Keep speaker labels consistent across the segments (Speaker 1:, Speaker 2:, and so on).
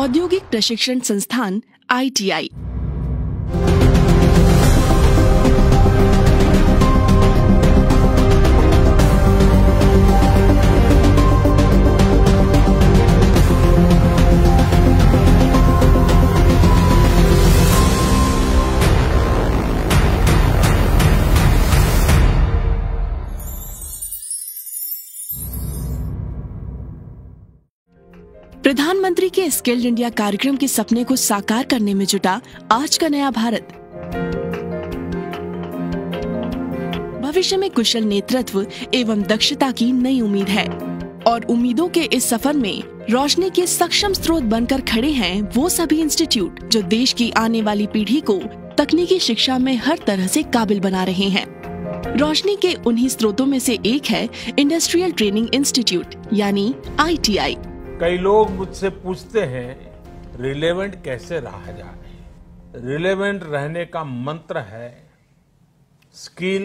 Speaker 1: औद्योगिक प्रशिक्षण संस्थान ITI। प्रधानमंत्री के स्किल्ड इंडिया कार्यक्रम के सपने को साकार करने में जुटा आज का नया भारत। भविष्य में कुशल नेतृत्व एवं दक्षता की नई उम्मीद है और उम्मीदों के इस सफर में रोशनी के सक्षम स्रोत बनकर खड़े हैं वो सभी इंस्टीट्यूट जो देश की आने वाली पीढ़ी को तकनीकी शिक्षा में हर तरह से काबिल बना रहे हैं। रोशनी के उन्हीं स्रोतों में से एक है इंडस्ट्रियल ट्रेनिंग इंस्टीट्यूट यानी ITI।
Speaker 2: कई लोग मुझसे पूछते हैं रिलेवेंट कैसे रहा जाए। रिलेवेंट रहने का मंत्र है स्किल,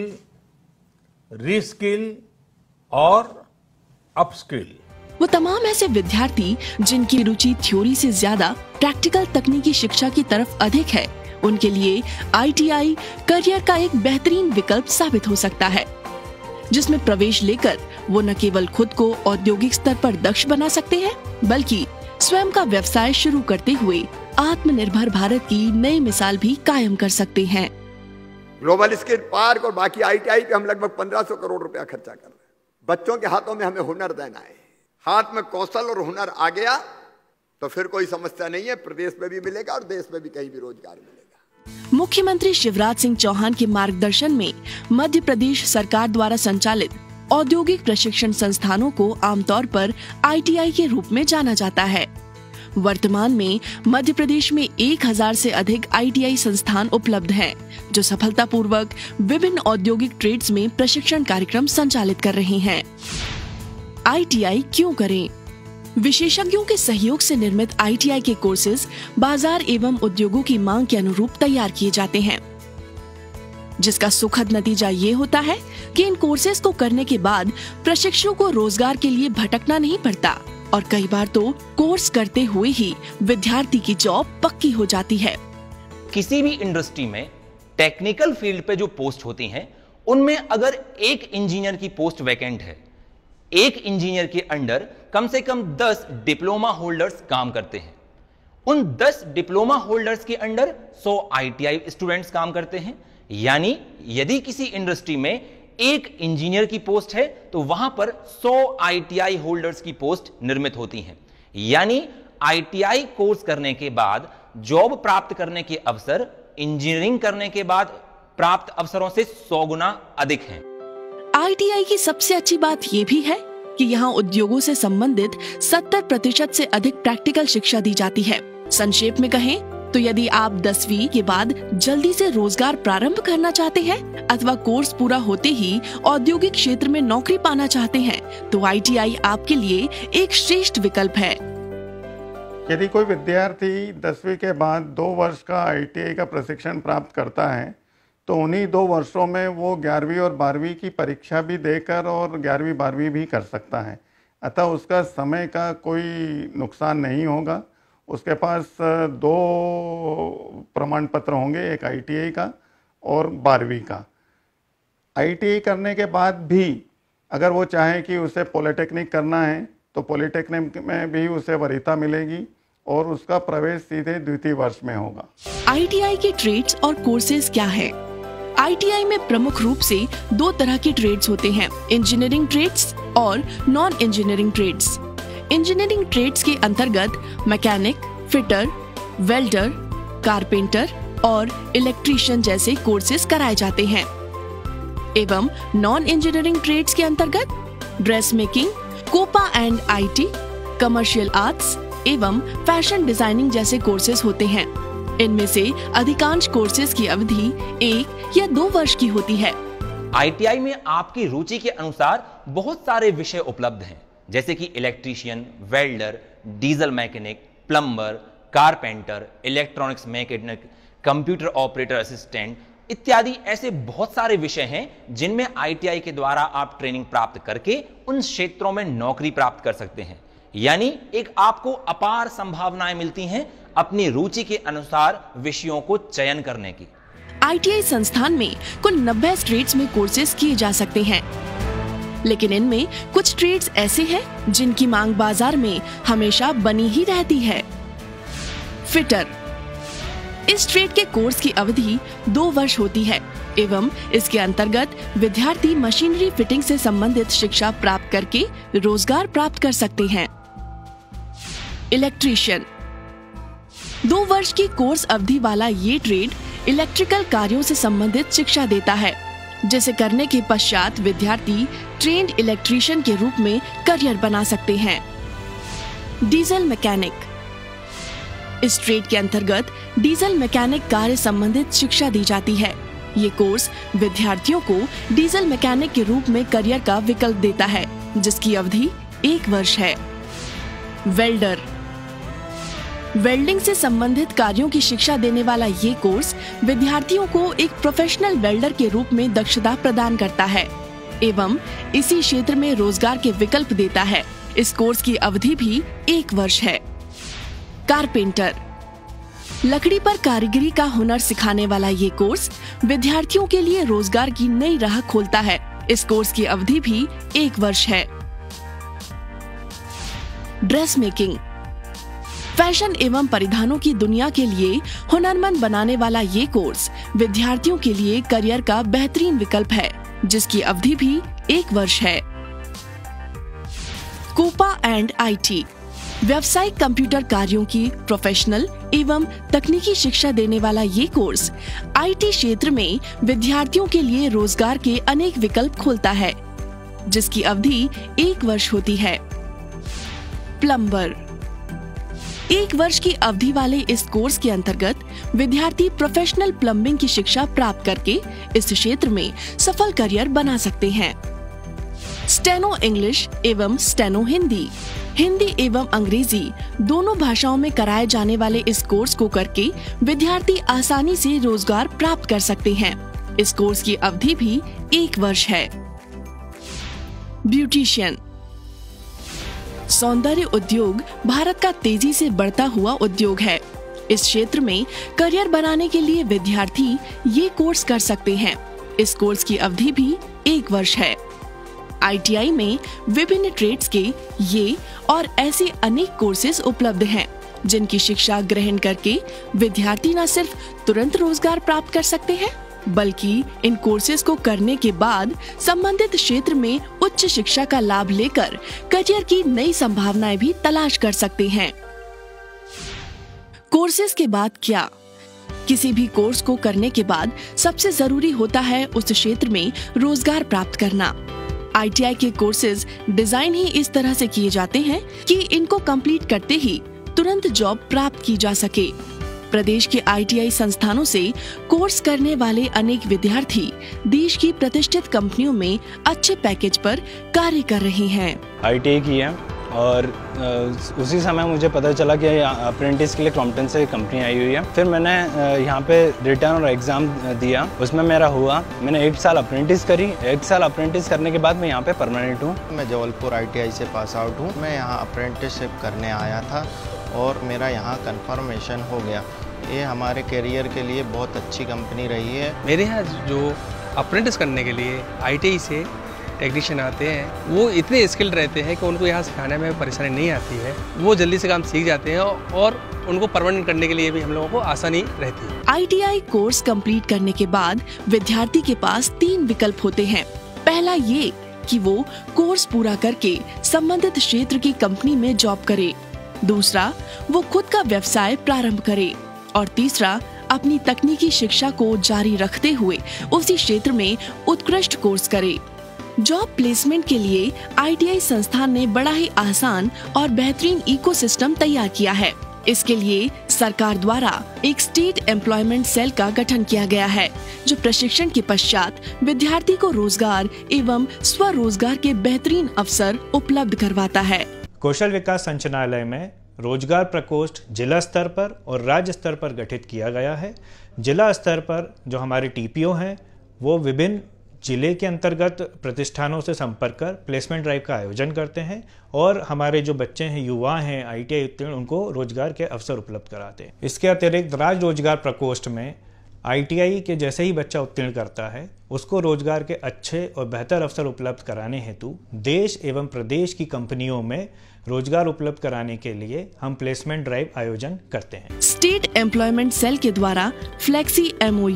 Speaker 2: रीस्किल और अपस्किल।
Speaker 1: वो तमाम ऐसे विद्यार्थी जिनकी रुचि थ्योरी से ज्यादा प्रैक्टिकल तकनीकी शिक्षा की तरफ अधिक है, उनके लिए ITI करियर का एक बेहतरीन विकल्प साबित हो सकता है, जिसमें प्रवेश लेकर वो न केवल खुद को औद्योगिक स्तर पर दक्ष बना सकते हैं, बल्कि स्वयं का व्यवसाय शुरू करते हुए आत्मनिर्भर भारत की नई मिसाल भी कायम कर सकते हैं।
Speaker 3: ग्लोबल स्किल पार्क और बाकी ITI पे हम लगभग 1500 करोड़ रुपया खर्चा कर रहे हैं। बच्चों के हाथों में हमें हुनर देना है। हाथ में कौशल और हुनर आ गया तो फिर कोई समस्या नहीं है, प्रदेश में भी मिलेगा और देश में भी कहीं भी रोजगार मिलेगा।
Speaker 1: मुख्यमंत्री शिवराज सिंह चौहान के मार्गदर्शन में मध्य प्रदेश सरकार द्वारा संचालित औद्योगिक प्रशिक्षण संस्थानों को आमतौर पर ITI के रूप में जाना जाता है। वर्तमान में मध्य प्रदेश में 1000 से अधिक ITI संस्थान उपलब्ध हैं, जो सफलतापूर्वक विभिन्न औद्योगिक ट्रेड्स में प्रशिक्षण कार्यक्रम संचालित कर रहे हैं। ITI क्यों करें? विशेषज्ञों के सहयोग से निर्मित ITI के कोर्सेज बाजार एवं उद्योगों की मांग के अनुरूप तैयार किए जाते हैं, जिसका सुखद नतीजा ये होता है कि इन कोर्सेज को करने के बाद प्रशिक्षु को रोजगार के लिए भटकना नहीं पड़ता और कई बार तो कोर्स करते हुए ही विद्यार्थी की जॉब पक्की हो जाती है।
Speaker 4: किसी भी इंडस्ट्री में टेक्निकल फील्ड पे जो पोस्ट होती हैं, उनमें अगर एक इंजीनियर की पोस्ट वैकेंट है, एक इंजीनियर के अंडर कम से कम 10 डिप्लोमा होल्डर्स काम करते हैं। उन 10 डिप्लोमा होल्डर्स के अंडर 100 ITI स्टूडेंट्स काम करते हैं। यानी यदि किसी इंडस्ट्री में एक इंजीनियर की पोस्ट है तो वहां पर 100 ITI होल्डर्स की पोस्ट निर्मित होती हैं। यानी ITI कोर्स करने के बाद जॉब प्राप्त करने के अवसर इंजीनियरिंग करने के बाद प्राप्त अवसरों से 100 गुना अधिक हैं।
Speaker 1: ITI की सबसे अच्छी बात यह भी है कि यहाँ उद्योगों से संबंधित 70% से अधिक प्रैक्टिकल शिक्षा दी जाती है। संक्षेप में कहें तो यदि आप 10वीं के बाद जल्दी से रोजगार प्रारंभ करना चाहते हैं अथवा कोर्स पूरा होते ही औद्योगिक क्षेत्र में नौकरी पाना चाहते हैं, तो ITI आपके लिए एक श्रेष्ठ विकल्प है।
Speaker 5: यदि कोई विद्यार्थी 10वीं के बाद 2 वर्ष का ITI का प्रशिक्षण प्राप्त करता है तो उन्हीं 2 वर्षों में वो 11वीं और 12वीं की परीक्षा भी देकर और 11वीं 12वीं भी कर सकता है। अतः उसका समय का कोई नुकसान नहीं होगा। उसके पास 2 प्रमाण पत्र होंगे, एक ITI का और 12वीं का। ITI करने के बाद भी अगर वो चाहे कि उसे पॉलिटेक्निक करना है तो पॉलिटेक्निक में भी उसे वरीयता मिलेगी और उसका प्रवेश सीधे द्वितीय वर्ष में होगा।
Speaker 1: ITI के ट्रेड्स और कोर्सेज क्या है? ITI में प्रमुख रूप से 2 तरह के ट्रेड्स होते हैं, इंजीनियरिंग ट्रेड्स और non engineering trades. Engineering trades के अंतर्गत मैकेनिक, फिटर, वेल्डर, कारपेंटर और इलेक्ट्रीशियन जैसे कोर्सेज कराए जाते हैं एवं नॉन इंजीनियरिंग ट्रेड्स के अंतर्गत dress making, COPA and IT, commercial arts एवं फैशन डिजाइनिंग जैसे कोर्सेज होते हैं। इनमें से अधिकांश कोर्सेज की अवधि 1 या 2 वर्ष की होती है।
Speaker 4: ITI में आपकी रुचि के अनुसार बहुत सारे विषय उपलब्ध हैं, जैसे कि electrician, welder, diesel mechanic, plumber, carpenter, electronics mechanic, computer operator assistant इत्यादि। ऐसे बहुत सारे विषय हैं जिनमें ITI के द्वारा आप ट्रेनिंग प्राप्त करके उन क्षेत्रों में नौकरी प्राप्त कर सकते हैं। यानी एक आपको अपार संभावनाएं मिलती हैं अपनी रुचि के अनुसार विषयों को चयन करने की।
Speaker 1: ITI संस्थान में कुल 90 ट्रेड्स में कोर्सेज किए जा सकते हैं, लेकिन इनमें कुछ ट्रेड्स ऐसे हैं जिनकी मांग बाजार में हमेशा बनी ही रहती है। फिटर, इस ट्रेड के कोर्स की अवधि 2 वर्ष होती है एवं इसके अंतर्गत विद्यार्थी मशीनरी फिटिंग से संबंधित शिक्षा प्राप्त करके रोजगार प्राप्त कर सकते हैं। इलेक्ट्रीशियन, 2 वर्ष की कोर्स अवधि वाला ये ट्रेड इलेक्ट्रिकल कार्यों से संबंधित शिक्षा देता है, जिसे करने के पश्चात विद्यार्थी ट्रेंड इलेक्ट्रीशियन के रूप में करियर बना सकते हैं। डीजल मैकेनिक, इस ट्रेड के अंतर्गत डीजल मैकेनिक कार्य संबंधित शिक्षा दी जाती है। ये कोर्स विद्यार्थियों को डीजल मैकेनिक के रूप में करियर का विकल्प देता है, जिसकी अवधि 1 वर्ष है। वेल्डर, वेल्डिंग से संबंधित कार्यों की शिक्षा देने वाला ये कोर्स विद्यार्थियों को एक प्रोफेशनल वेल्डर के रूप में दक्षता प्रदान करता है एवं इसी क्षेत्र में रोजगार के विकल्प देता है। इस कोर्स की अवधि भी 1 वर्ष है। कारपेंटर, लकड़ी पर कारीगरी का हुनर सिखाने वाला ये कोर्स विद्यार्थियों के लिए रोजगार की नई राह खोलता है। इस कोर्स की अवधि भी 1 वर्ष है। ड्रेस मेकिंग, फैशन एवं परिधानों की दुनिया के लिए हुनरमंद बनाने वाला ये कोर्स विद्यार्थियों के लिए करियर का बेहतरीन विकल्प है, जिसकी अवधि भी 1 वर्ष है। कोपा एंड IT, व्यावसायिक कंप्यूटर कार्यों की प्रोफेशनल एवं तकनीकी शिक्षा देने वाला ये कोर्स IT क्षेत्र में विद्यार्थियों के लिए रोजगार के अनेक विकल्प खोलता है, जिसकी अवधि 1 वर्ष होती है। प्लम्बर, 1 वर्ष की अवधि वाले इस कोर्स के अंतर्गत विद्यार्थी प्रोफेशनल प्लम्बिंग की शिक्षा प्राप्त करके इस क्षेत्र में सफल करियर बना सकते हैं। स्टेनो इंग्लिश एवं स्टेनो हिंदी, हिंदी एवं अंग्रेजी दोनों भाषाओं में कराए जाने वाले इस कोर्स को करके विद्यार्थी आसानी से रोजगार प्राप्त कर सकते हैं। इस कोर्स की अवधि भी 1 वर्ष है। ब्यूटिशियन, सौंदर्य उद्योग भारत का तेजी से बढ़ता हुआ उद्योग है। इस क्षेत्र में करियर बनाने के लिए विद्यार्थी ये कोर्स कर सकते हैं। इस कोर्स की अवधि भी 1 वर्ष है। ITI में विभिन्न ट्रेड्स के ये और ऐसे अनेक कोर्सेज उपलब्ध हैं, जिनकी शिक्षा ग्रहण करके विद्यार्थी न सिर्फ तुरंत रोजगार प्राप्त कर सकते हैं, बल्कि इन कोर्सेज को करने के बाद संबंधित क्षेत्र में उच्च शिक्षा का लाभ लेकर करियर की नई संभावनाएं भी तलाश कर सकते हैं। कोर्सेज के बाद क्या? किसी भी कोर्स को करने के बाद सबसे जरूरी होता है उस क्षेत्र में रोजगार प्राप्त करना। ITI के कोर्सेज डिजाइन ही इस तरह से किए जाते हैं कि इनको कंप्लीट करते ही तुरंत जॉब प्राप्त की जा सके। प्रदेश के ITI संस्थानों से कोर्स करने वाले अनेक विद्यार्थी देश की प्रतिष्ठित कंपनियों में अच्छे पैकेज पर कार्य कर रहे हैं।
Speaker 6: ITI की है और उसी समय मुझे पता चला कि अप्रेंटिस के लिए क्रॉम्पटन से कंपनी आई हुई है। फिर मैंने यहाँ पे रिटर्न और एग्ज़ाम दिया, उसमें मेरा हुआ। मैंने 1 साल अप्रेंटिस करी। 1 साल अप्रेंटिस करने के बाद मैं यहाँ पे परमानेंट हूँ।
Speaker 7: मैं जबलपुर ITI से पास आउट हूँ। मैं यहाँ अप्रेंटिसशिप करने आया था और मेरा यहाँ कन्फर्मेशन हो गया। ये हमारे करियर के लिए बहुत अच्छी कंपनी रही है।
Speaker 8: मेरे यहाँ जो अप्रेंटिस करने के लिए ITI से टेक्नीशियन आते हैं, वो इतने स्किल्ड रहते हैं कि उनको यहाँ सिखाने में परेशानी नहीं आती है। वो जल्दी से काम सीख जाते हैं और उनको परमानेंट करने के लिए भी हम लोगों को आसानी रहती है।
Speaker 1: ITI कोर्स कंप्लीट करने के बाद विद्यार्थी के पास 3 विकल्प होते हैं। पहला ये कि वो कोर्स पूरा करके संबंधित क्षेत्र की कंपनी में जॉब करे। दूसरा, वो खुद का व्यवसाय प्रारंभ करे और तीसरा, अपनी तकनीकी शिक्षा को जारी रखते हुए उसी क्षेत्र में उत्कृष्ट कोर्स करे। जॉब प्लेसमेंट के लिए ITI संस्थान ने बड़ा ही आसान और बेहतरीन इकोसिस्टम तैयार किया है। इसके लिए सरकार द्वारा एक स्टेट एम्प्लॉयमेंट सेल का गठन किया गया है, जो प्रशिक्षण के पश्चात विद्यार्थी को रोजगार एवं स्वरोजगार के बेहतरीन अवसर उपलब्ध करवाता है।
Speaker 9: कौशल विकास संचालनालय में रोजगार प्रकोष्ठ जिला स्तर पर और राज्य स्तर पर गठित किया गया है। जिला स्तर पर जो हमारे TPO हैं वो विभिन्न जिले के अंतर्गत प्रतिष्ठानों से संपर्क कर प्लेसमेंट ड्राइव का आयोजन करते हैं और हमारे जो बच्चे हैं, युवा हैं, ITI उत्तीर्ण, उनको रोजगार के अवसर उपलब्ध कराते हैं। इसके अतिरिक्त राज्य रोजगार प्रकोष्ठ में ITI के जैसे ही बच्चा उत्तीर्ण करता है उसको रोजगार के अच्छे और बेहतर अवसर उपलब्ध कराने हेतु देश एवं प्रदेश की कंपनियों में रोजगार उपलब्ध कराने के लिए हम प्लेसमेंट ड्राइव आयोजन करते हैं।
Speaker 1: स्टेट एम्प्लॉयमेंट सेल के द्वारा flexi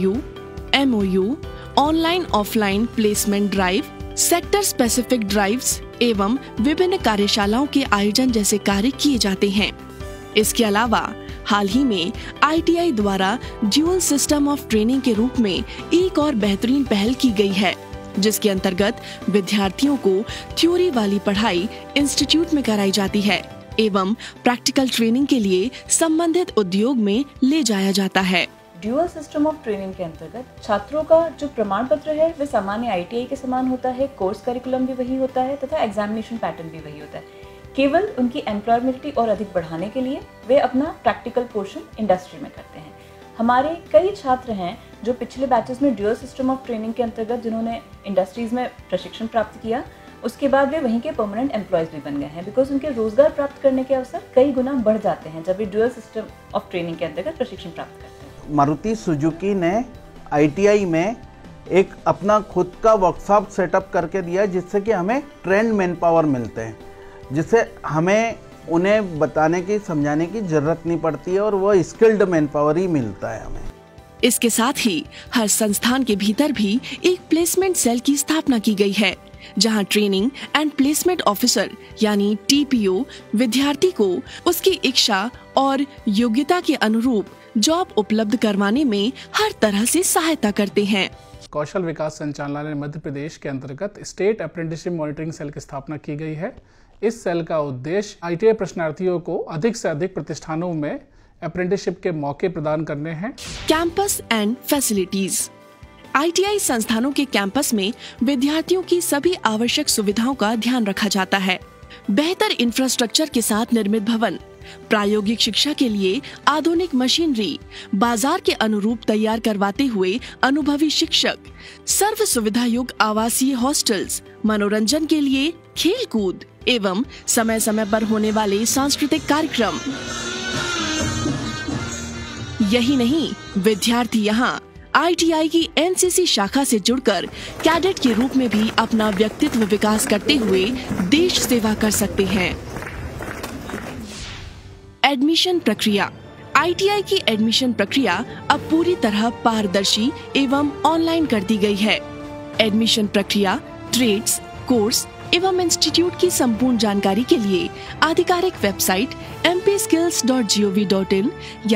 Speaker 1: MOU, online offline placement drive, sector specific drives एवं विभिन्न कार्यशालाओं के आयोजन जैसे कार्य किए जाते हैं। इसके अलावा हाल ही में ITI द्वारा ड्यूअल सिस्टम ऑफ ट्रेनिंग के रूप में एक और बेहतरीन पहल की गई है, जिसके अंतर्गत विद्यार्थियों को थ्योरी वाली पढ़ाई इंस्टीट्यूट में कराई जाती है एवं प्रैक्टिकल ट्रेनिंग के लिए संबंधित उद्योग में ले जाया जाता है।
Speaker 10: ड्यूअल सिस्टम ऑफ ट्रेनिंग के अंतर्गत छात्रों का जो प्रमाण पत्र है वह सामान्य ITI के समान होता है, कोर्स करिकुलम भी वही होता है तथा एग्जामिनेशन पैटर्न भी वही होता है। केवल उनकी एम्प्लॉयबिलिटी और अधिक बढ़ाने के लिए वे अपना प्रैक्टिकल पोर्शन इंडस्ट्री में करते हैं। हमारे कई छात्र हैं जो पिछले बैचेस में ड्यूअल सिस्टम ऑफ ट्रेनिंग के अंतर्गत जिन्होंने इंडस्ट्रीज में प्रशिक्षण प्राप्त किया, उसके बाद वे वहीं के परमानेंट एम्प्लॉयज भी बन गए हैं, बिकॉज उनके रोजगार प्राप्त करने के अवसर कई गुना बढ़ जाते हैं जब वे ड्यूअल सिस्टम ऑफ ट्रेनिंग के अंतर्गत प्रशिक्षण प्राप्त करते हैं।
Speaker 11: मारुति सुजुकी ने ITI में एक अपना खुद का वर्कशॉप सेटअप करके दिया, जिससे कि हमें ट्रेंड मैन पावर मिलते हैं, जिससे हमें उन्हें बताने की, समझाने की जरूरत नहीं पड़ती है और वो स्किल्ड मैन पावर ही मिलता है हमें।
Speaker 1: इसके साथ ही हर संस्थान के भीतर भी एक प्लेसमेंट सेल की स्थापना की गई है, जहां ट्रेनिंग एंड प्लेसमेंट ऑफिसर यानी TPO विद्यार्थी को उसकी इच्छा और योग्यता के अनुरूप जॉब उपलब्ध करवाने में हर तरह से सहायता करते हैं।
Speaker 12: कौशल विकास संचालनालय मध्य प्रदेश के अंतर्गत स्टेट अप्रेंटिसशिप मॉनिटरिंग सेल की स्थापना की गई है। इस सेल का उद्देश्य ITI प्रश्नार्थियों को अधिक से अधिक प्रतिष्ठानों में अप्रेंटिसशिप के मौके प्रदान करने हैं।
Speaker 1: Campus and facilities. ITI संस्थानों के कैंपस में विद्यार्थियों की सभी आवश्यक सुविधाओं का ध्यान रखा जाता है। बेहतर इंफ्रास्ट्रक्चर के साथ निर्मित भवन, प्रायोगिक शिक्षा के लिए आधुनिक मशीनरी, बाजार के अनुरूप तैयार करवाते हुए अनुभवी शिक्षक, सर्व सुविधा युक्त आवासीय हॉस्टल्स, मनोरंजन के लिए खेल कूद एवं समय समय पर होने वाले सांस्कृतिक कार्यक्रम। यही नहीं, विद्यार्थी यहाँ ITI की NCC शाखा से जुड़कर कैडेट के रूप में भी अपना व्यक्तित्व विकास करते हुए देश सेवा कर सकते हैं। एडमिशन प्रक्रिया। ITI की एडमिशन प्रक्रिया अब पूरी तरह पारदर्शी एवं ऑनलाइन कर दी गई है। एडमिशन प्रक्रिया, ट्रेड्स, कोर्स एवं इंस्टीट्यूट की संपूर्ण जानकारी के लिए आधिकारिक वेबसाइट mpskills.gov.in या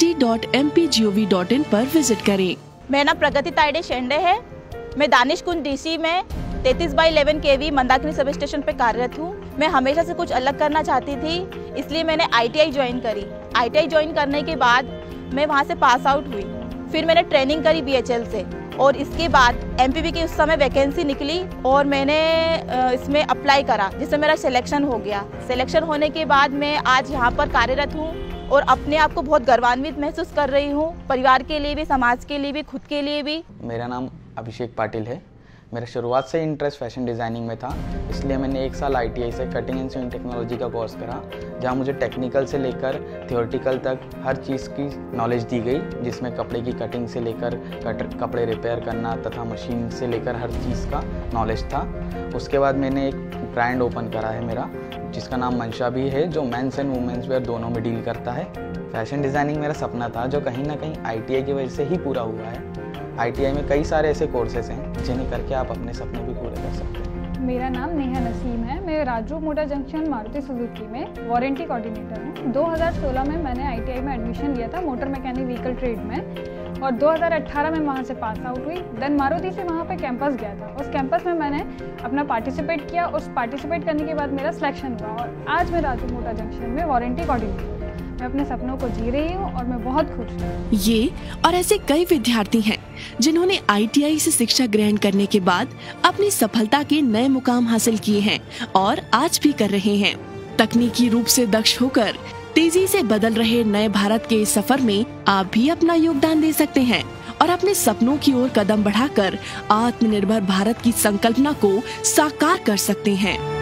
Speaker 1: dsd.mpgov.in पर विजिट करें।
Speaker 13: मेरा नाम प्रगति ताइडे शेंडे है। मैं दानिश कुंज DC में 33/11 kV मंदाकिनी सब स्टेशन पे कार्यरत हूँ। मैं हमेशा से कुछ अलग करना चाहती थी, इसलिए मैंने ITI ज्वाइन करी। ITI ज्वाइन करने के बाद मैं वहाँ से पास आउट हुई। फिर मैंने ट्रेनिंग करी BHL से और इसके बाद MPB की उस समय वैकेंसी निकली और मैंने इसमें अप्लाई करा, जिससे मेरा सिलेक्शन हो गया। सिलेक्शन होने के बाद मैं आज यहाँ पर कार्यरत हूँ और अपने आप को बहुत गर्वान्वित महसूस कर रही हूँ, परिवार के लिए भी, समाज के लिए भी, खुद के लिए भी।
Speaker 7: मेरा नाम अभिषेक पाटिल है। मेरा शुरुआत से इंटरेस्ट फैशन डिज़ाइनिंग में था, इसलिए मैंने 1 साल ITI से कटिंग एंड स्विंग टेक्नोलॉजी का कोर्स करा, जहां मुझे टेक्निकल से लेकर थियोरेटिकल तक हर चीज़ की नॉलेज दी गई, जिसमें कपड़े की कटिंग से लेकर कपड़े रिपेयर करना तथा मशीन से लेकर हर चीज़ का नॉलेज था। उसके बाद मैंने एक ब्रांड ओपन करा है मेरा, जिसका नाम मंशा भी है, जो मेंस एंड वुमेंस वेयर दोनों में डील करता है। फैशन डिज़ाइनिंग मेरा सपना था, जो कहीं ना कहीं ITI की वजह से ही पूरा हुआ है। ITI में कई सारे ऐसे कोर्सेज हैं जिन्हें करके आप अपने सपने भी पूरे कर सकते हैं।
Speaker 14: मेरा नाम नेहा नसीम है। मैं Raju motor junction Maruti Suzuki में वारंटी कोऑर्डिनेटर हूँ। 2016 में मैंने ITI में एडमिशन लिया था मोटर मैकेनिक व्हीकल ट्रेड में और 2018 में वहाँ से पास आउट हुई। देन मारुति से वहाँ पे कैंपस गया था। उस कैंपस में मैंने अपना पार्टिसिपेट किया। उस पार्टिसिपेट करने के बाद मेरा सिलेक्शन हुआ और आज मैं राजू मोटर जंक्शन में वारंटी कोऑर्डिनेटर। मैं अपने सपनों को जी रही हूँ और मैं बहुत खुश हूँ।
Speaker 1: ये और ऐसे कई विद्यार्थी हैं जिन्होंने ITI से शिक्षा ग्रहण करने के बाद अपनी सफलता के नए मुकाम हासिल किए हैं और आज भी कर रहे हैं। तकनीकी रूप से दक्ष होकर तेजी से बदल रहे नए भारत के इस सफर में आप भी अपना योगदान दे सकते हैं और अपने सपनों की ओर कदम बढ़ाकर आत्मनिर्भर भारत की संकल्पना को साकार कर सकते हैं।